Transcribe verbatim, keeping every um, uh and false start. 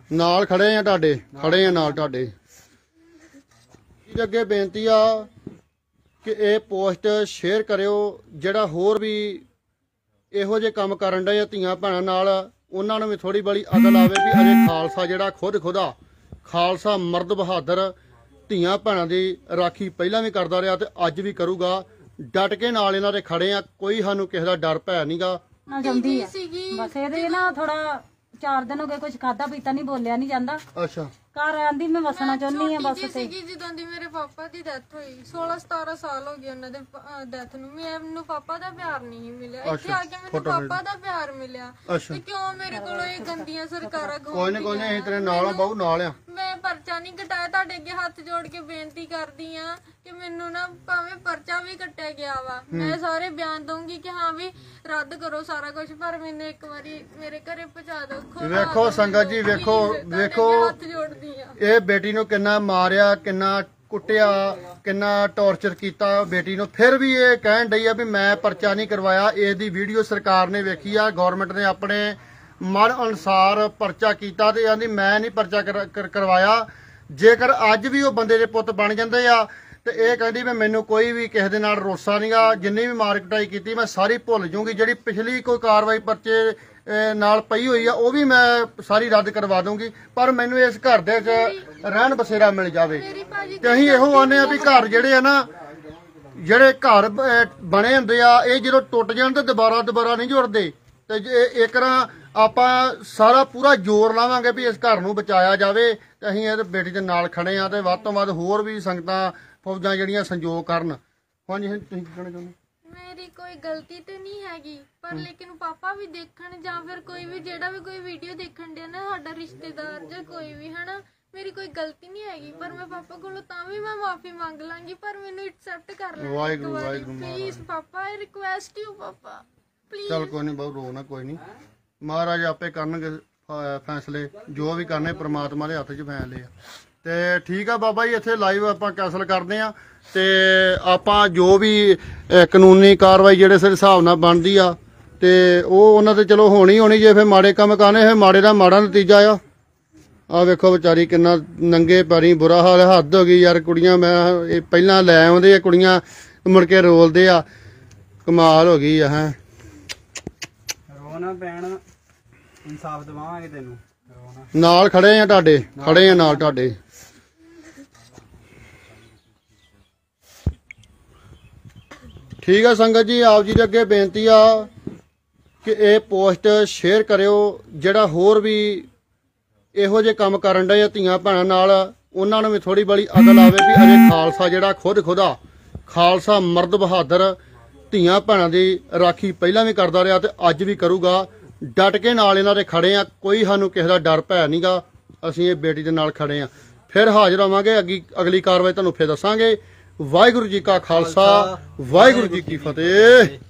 नाल खड़े हैं तुहाडे खड़े हैं नाल तुहाडे अगे बेनती आ कि ये पोस्ट शेयर करियो जिहड़ा होर भी इहो जे काम करन डे धीआं भैणां नाल उन्हां नूं भी थोड़ी बड़ी अकल आवे भी अजे खालसा जिहड़ा खुद खुदा खालसा मर्द बहादुर धीआं भैणां दी राखी पहलां भी करदा रहा ते अज भी करूगा डट के नाल इन्हां दे खड़े आ कोई सानूं किसे दा डर भै नहींगा बस ये ना थोड़ा चार दिन हो गए कुछ खादा पीता नहीं बोलिया नहीं जाता अच्छा घर आंदी मैं वसना चाहनी है बस ते ਜਦੋਂ ਦੀ ਮੇਰੇ ਪਾਪਾ ਦੀ ਡੈਥ ਹੋਈ सोलह सतारह ਸਾਲ ਹੋ ਗਏ ਉਹਨਾਂ ਦੇ ਡੈਥ ਨੂੰ ਮੈਨੂੰ ਪਾਪਾ ਦਾ ਪਿਆਰ ਨਹੀਂ ਮਿਲਿਆ ਇੱਥੇ ਆ ਕੇ ਮੈਨੂੰ ਪਾਪਾ ਦਾ ਪਿਆਰ ਮਿਲਿਆ ਤੇ ਕਿਉਂ ਮੇਰੇ ਕੋਲ ਇਹ ਗੰਦੀਆਂ ਸਰਕਾਰਾਂ ਕੋਈ ਨਹੀਂ ਕੋਈ ਨਹੀਂ ਅਸੀਂ ਤੇਰੇ ਨਾਲ ਆ ਬਹੁ ਨਾਲ ਆ ਮੈਂ ਪਰਚਾ ਨਹੀਂ ਕਟਾਇਆ ਤੁਹਾਡੇ ਅੱਗੇ ਹੱਥ ਜੋੜ ਕੇ ਬੇਨਤੀ ਕਰਦੀ ਆ ਕਿ ਮੈਨੂੰ ਨਾ ਭਾਵੇਂ ਪਰਚਾ ਵੀ ਕੱਟਿਆ ਗਿਆ ਵਾ ਮੈਂ ਸਾਰੇ ਬਿਆਨ ਦਊਂਗੀ ਕਿ ਹਾਂ ਵੀ ਰੱਦ ਕਰੋ ਸਾਰਾ ਕੁਝ ਪਰ ਮੈਨੂੰ ਇੱਕ ਵਾਰੀ ਮੇਰੇ ਘਰੇ ਪਹੁੰਚਾ ਦਿਓ ਵੇਖੋ ਸੰਗਤ ਜੀ ਵੇਖੋ ਵੇਖੋ ਹੱਥ ਜੋੜਦੀ ਇਹ ਬੇਟੀ ਨੂੰ ਕਿੰਨਾ ਮਾਰਿਆ ਕਿੰਨਾ ਕੁੱਟਿਆ ਕਿੰਨਾ ਟੌਰਚਰ ਕੀਤਾ ਬੇਟੀ ਨੂੰ ਫਿਰ ਵੀ ਇਹ ਕਹਿਣ ਡਈ ਆ ਵੀ ਮੈਂ ਪਰਚਾ ਨਹੀਂ ਕਰਵਾਇਆ ਇਹਦੀ ਵੀਡੀਓ ਸਰਕਾਰ ਨੇ ਵੇਖੀ ਆ ਗਵਰਨਮੈਂਟ ਨੇ ਆਪਣੇ ਮਨ ਅਨੁਸਾਰ ਪਰਚਾ ਕੀਤਾ ਤੇ ਆਂਦੀ ਮੈਂ ਨਹੀਂ ਪਰਚਾ ਕਰਵਾਇਆ ਜੇਕਰ ਅੱਜ ਵੀ ਉਹ ਬੰਦੇ ਦੇ ਪੁੱਤ ਬਣ ਜਾਂਦੇ ਆ ਤੇ ਇਹ ਕਹਿੰਦੀ ਵੀ ਮੈਨੂੰ ਕੋਈ ਵੀ ਕਿਸੇ ਦੇ ਨਾਲ ਰੋਸਾ ਨਹੀਂਗਾ ਜਿੰਨੀ ਵੀ ਮਾਰ ਕੁਟਾਈ ਕੀਤੀ ਮੈਂ ਸਾਰੀ ਭੁੱਲ ਜੂੰਗੀ ਜਿਹੜੀ ਪਿਛਲੀ ਕੋਈ ਕਾਰਵਾਈ ਪਰਚੇ ਨਾਲ ਪਈ ਹੋਈ ਆ ਉਹ ਵੀ ਮੈਂ ਸਾਰੀ ਰੱਦ ਕਰਵਾ ਦੂੰਗੀ ਪਰ ਮੈਨੂੰ ਇਸ ਘਰ ਦੇ ਵਿੱਚ ਰਹਿਣ ਬਸੇਰਾ ਮਿਲ ਜਾਵੇ ਤੇ ਅਸੀਂ ਇਹੋ ਆਨੇ ਆ ਵੀ ਘਰ ਜਿਹੜੇ ਆ ਨਾ ਜਿਹੜੇ ਘਰ ਬਣੇ ਹੁੰਦੇ ਆ ਇਹ ਜਦੋਂ ਟੁੱਟ ਜਾਣ ਤੇ ਦੁਬਾਰਾ ਦੁਬਾਰਾ ਨਹੀਂ ਜੁੜਦੇ ਤੇ ਇੱਕ ਤਰ੍ਹਾਂ ਆਪਾਂ ਸਾਰਾ ਪੂਰਾ ਜ਼ੋਰ ਲਾਵਾਂਗੇ ਵੀ ਇਸ ਘਰ ਨੂੰ ਬਚਾਇਆ ਜਾਵੇ ਤੇ ਅਸੀਂ ਇਹ ਬੇਟੀ ਦੇ ਨਾਲ ਖੜੇ ਆ ਤੇ ਵੱਧ ਤੋਂ ਵੱਧ ਹੋਰ ਵੀ ਸੰਗਤਾਂ ਫੌਜਾਂ ਜਿਹੜੀਆਂ ਸੰਯੋਗ ਕਰਨ ਹਾਂਜੀ ਤੁਸੀਂ ਕੀ ਕਹਿਣਾ ਚਾਹੁੰਦੇ मेरी कोई गलती तो नहीं हैगी पर लेकिन पापा भी देखण या फिर कोई भी जेड़ा भी कोई वीडियो देखण दे ना साडा रिश्तेदार या कोई भी है ना मेरी कोई गलती नहीं हैगी पर मैं पापा कोलों तां भी मैं माफी मांग लांगी पर मैनू एक्सेप्ट कर लेना Waheguru Waheguru please papa I request you papa please चल कोई नहीं बहुत रोना कोई नहीं महाराज आपे करनगे फैसले जो भी करने परमात्मा दे हत्थ च फैसले आ ਤੇ ਠੀਕ ਆ ਬਾਬਾ ਜੀ ਇੱਥੇ ਲਾਈਵ ਆਪਾਂ ਕੈਂਸਲ ਕਰਦੇ ਆ ਤੇ ਆਪਾਂ ਜੋ ਵੀ ਕਾਨੂੰਨੀ ਕਾਰਵਾਈ ਜਿਹੜੇ ਸਿਰ ਹਿਸਾਬ ਨਾਲ ਬਣਦੀ ਆ ਤੇ ਉਹ ਉਹਨਾਂ ਤੇ ਚਲੋ ਹੋਣੀ ਹੋਣੀ ਜੇ ਫਿਰ ਮਾੜੇ ਕੰਮ ਕਰਨੇ ਫਿਰ ਮਾੜੇ ਦਾ ਮਾੜਾ ਨਤੀਜਾ ਆ ਆ ਵੇਖੋ ਵਿਚਾਰੀ ਕਿੰਨਾ ਨੰਗੇ ਪੈਰੀਂ ਬੁਰਾ ਹਾਲ ਹੱਦ ਹੋ ਗਈ ਯਾਰ ਕੁੜੀਆਂ ਮੈਂ ਇਹ ਪਹਿਲਾਂ ਲੈ ਆਉਂਦੇ ਆ ਕੁੜੀਆਂ ਮੁੜ ਕੇ ਰੋਲਦੇ ਆ ਕਮਾਲ ਹੋ ਗਈ ਆ ਹੈ ਰੋਣਾ ਪੈਣ ਇਨਸਾਫ ਦਿਵਾਵਾਂਗੇ ਤੈਨੂੰ ਨਾਲ ਖੜੇ ਆ ਤੁਹਾਡੇ ਖੜੇ ਆ ਨਾਲ ਤੁਹਾਡੇ ठीक है संगत जी आप जी अगे बेनती आ कि ये पोस्ट शेयर करियो जिहड़ा होर भी इहो जे काम करन डे धीआं भैणां नाल उन्हां नूं भी थोड़ी बड़ी अकल आवे भी अजे खालसा जिहड़ा खुद खुदा खालसा मर्द बहादुर धीआं भैणां दी राखी पहलां भी करदा रहा ते अज भी करूगा डट के नाल इन्हां दे खड़े आ कोई सानूं किसे दा डर भै नहींगा असीं इह बेटी दे नाल खड़े आ फिर हाज़र होवांगे अगी अगली कार्रवाई तुहानूं फिर दस्सांगे वाहिगुरू जी का खालसा वाहिगुरू जी की फतेह।